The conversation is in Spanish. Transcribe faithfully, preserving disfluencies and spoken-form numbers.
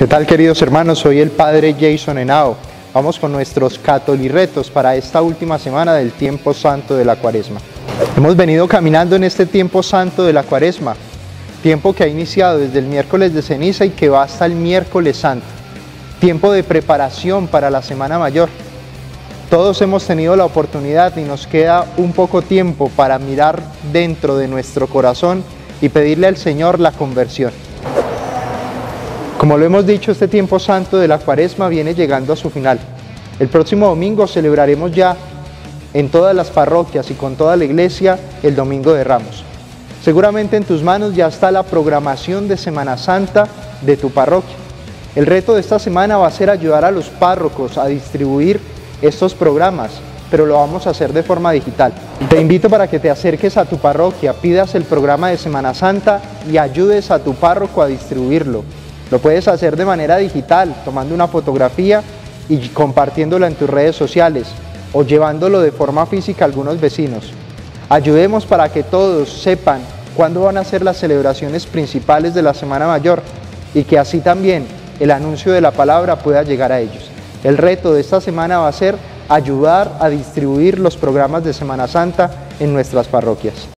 ¿Qué tal, queridos hermanos? Soy el Padre Jason Henao. Vamos con nuestros catoliretos para esta última semana del tiempo santo de la Cuaresma. Hemos venido caminando en este tiempo santo de la Cuaresma, tiempo que ha iniciado desde el miércoles de ceniza y que va hasta el miércoles santo, tiempo de preparación para la Semana Mayor. Todos hemos tenido la oportunidad y nos queda un poco tiempo para mirar dentro de nuestro corazón y pedirle al Señor la conversión. Como lo hemos dicho, este tiempo santo de la Cuaresma viene llegando a su final. El próximo domingo celebraremos ya en todas las parroquias y con toda la iglesia el Domingo de Ramos. Seguramente en tus manos ya está la programación de Semana Santa de tu parroquia. El reto de esta semana va a ser ayudar a los párrocos a distribuir estos programas, pero lo vamos a hacer de forma digital. Te invito para que te acerques a tu parroquia, pidas el programa de Semana Santa y ayudes a tu párroco a distribuirlo. Lo puedes hacer de manera digital, tomando una fotografía y compartiéndola en tus redes sociales o llevándolo de forma física a algunos vecinos. Ayudemos para que todos sepan cuándo van a ser las celebraciones principales de la Semana Mayor y que así también el anuncio de la palabra pueda llegar a ellos. El reto de esta semana va a ser ayudar a distribuir los programas de Semana Santa en nuestras parroquias.